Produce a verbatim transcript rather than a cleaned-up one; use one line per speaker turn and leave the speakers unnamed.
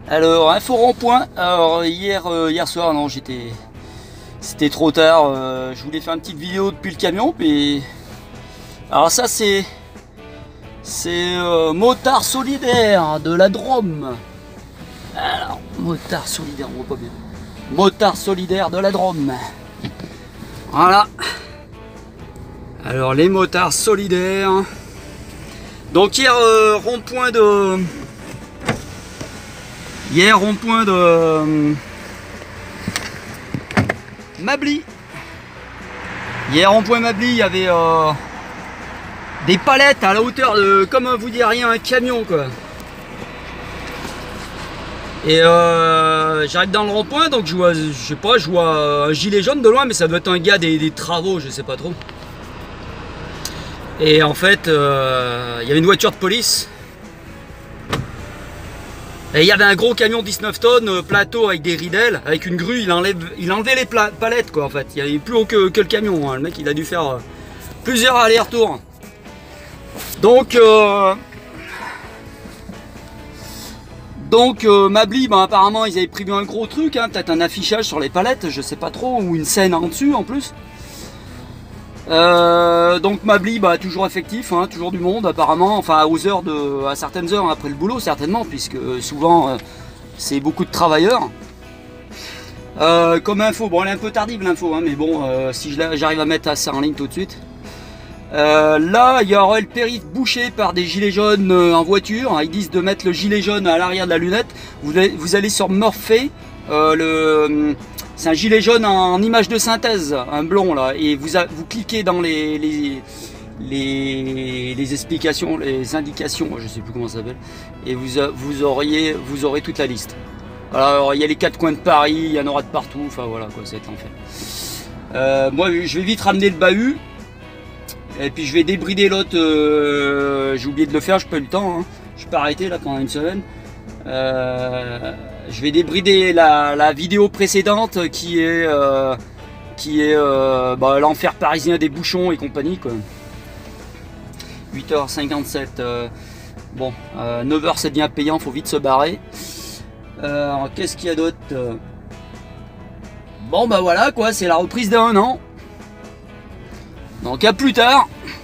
Alors, info rond-point. Alors, hier, euh, hier soir, non, j'étais. C'était trop tard. Euh, je voulais faire une petite vidéo depuis le camion. Puis. Alors, ça, c'est. C'est euh, motard solidaire de la Drôme. Alors, motard solidaire, on voit pas bien. Motard solidaire de la Drôme. Voilà. Alors, les motards solidaires. Donc, hier, euh, rond-point de. Hier, rond-point de euh, Mably. Hier, rond-point Mably, il y avait euh, des palettes à la hauteur de, comme vous dire rien, un camion quoi. Et euh, j'arrive dans le rond-point, donc je vois, je sais pas, je vois un gilet jaune de loin, mais ça doit être un gars des, des travaux, je sais pas trop. Et en fait, euh, il y avait une voiture de police. Et il y avait un gros camion dix-neuf tonnes, plateau avec des ridelles, avec une grue, il enlève, il enlevait les palettes quoi en fait. Il n'y avait plus haut que, que le camion, hein. Le mec il a dû faire euh, plusieurs allers-retours. Donc, euh, donc euh, Mably, ben, apparemment ils avaient prévu un gros truc, hein, peut-être un affichage sur les palettes, je sais pas trop, ou une scène en dessus en plus. Euh, donc Mably, bah, toujours effectif, hein, toujours du monde apparemment, enfin aux heures de, à certaines heures après le boulot certainement, puisque souvent euh, c'est beaucoup de travailleurs. Euh, comme info, bon elle est un peu tardive l'info, hein, mais bon euh, si j'arrive à mettre ça en ligne tout de suite. Euh, là il y aurait le périph' bouché par des gilets jaunes euh, en voiture, ils disent de mettre le gilet jaune à l'arrière de la lunette. Vous allez, vous allez sur Morphée, euh, le... c'est un gilet jaune en image de synthèse, un blond là, et vous, a, vous cliquez dans les, les, les, les explications, les indications, je sais plus comment ça s'appelle, et vous, vous, auriez, vous aurez toute la liste. Alors il y a les quatre coins de Paris, il y en aura de partout, enfin voilà quoi, ça va être l'enfer. Euh, moi je vais vite ramener le bahut, et puis je vais débrider l'autre, euh, j'ai oublié de le faire, je n'ai pas eu le temps, hein. Je peux arrêter là pendant une semaine. Euh, je vais débrider la, la vidéo précédente qui est euh, qui est euh, bah, l'enfer parisien des bouchons et compagnie quoi. huit heures cinquante-sept, euh, bon, euh, neuf heures c'est bien payant, faut vite se barrer. Euh, qu'est-ce qu'il y a d'autre? Bon bah voilà quoi, c'est la reprise d'un an. Donc à plus tard.